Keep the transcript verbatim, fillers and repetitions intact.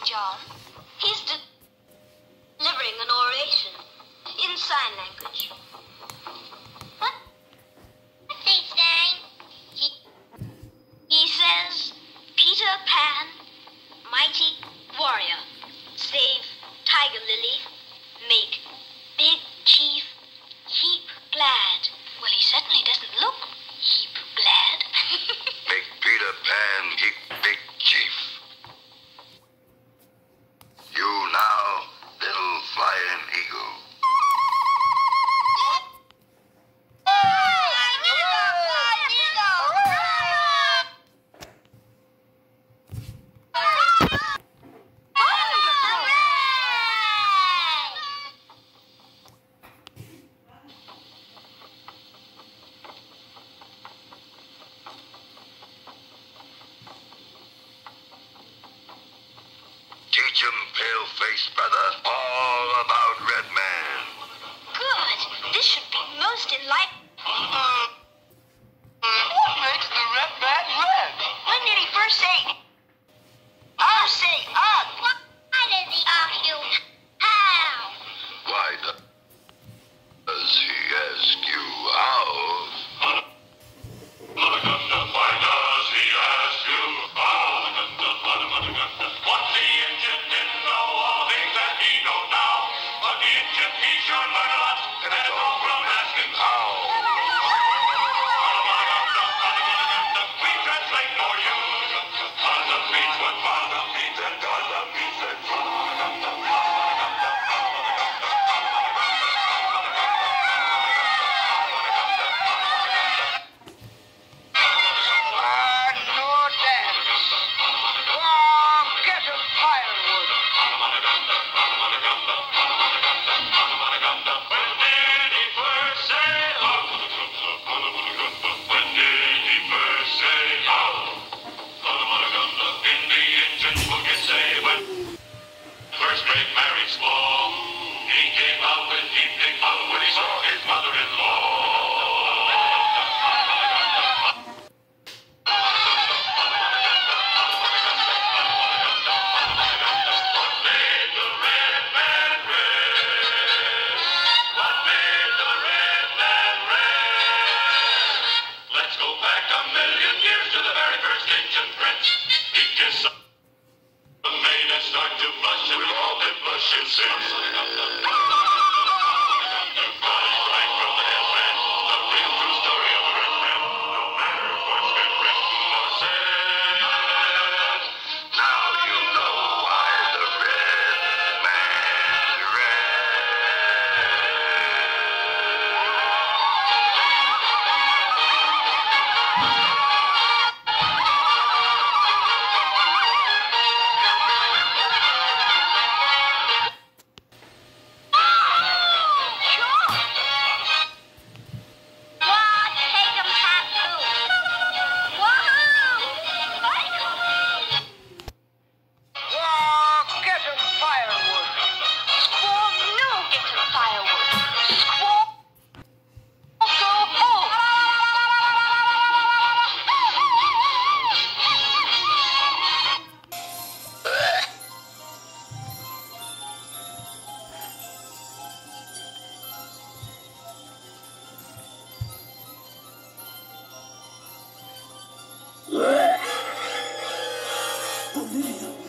John. He's delivering an oration in sign language. What? What's he saying? He, he says, Peter Pan, mighty warrior, save Tiger Lily, make Big Chief heap glad. Well, he certainly doesn't look heap glad. Make Peter Pan heap Big Chief. You now, little flying eagle. Teach him, pale-faced brother, all about Red Man. Good. This should be most enlightening. Uh, what makes the Red Man red? When did he first say? I say up. Why did he ask you? How? Why does he ask you how? Why does he ask you how? What the engine didn't know, all the things that he knows now. But the engine, he sure learned a lot, and it's all from asking how. We translate for you. Father means what father means, and Gaza means that Ah, no dance. Oh, get him firewood. When did he first say how? When did he first say how? In the engine book it say when first great married squall, he came out with evening out when he saw his mother-in-law. What made the Red Man red? What made the Red Man red? Let's go back a million years to the very first ancient prince. He kissed the maid and started to blush, and we all did blush and since. Right from the hillman, the real true story of the Red Man. No matter what's been written or said. Now you know why the Red Man red. Oh, get him firewood. Squall, no, get some firewood. Squall, go home. Oh, man.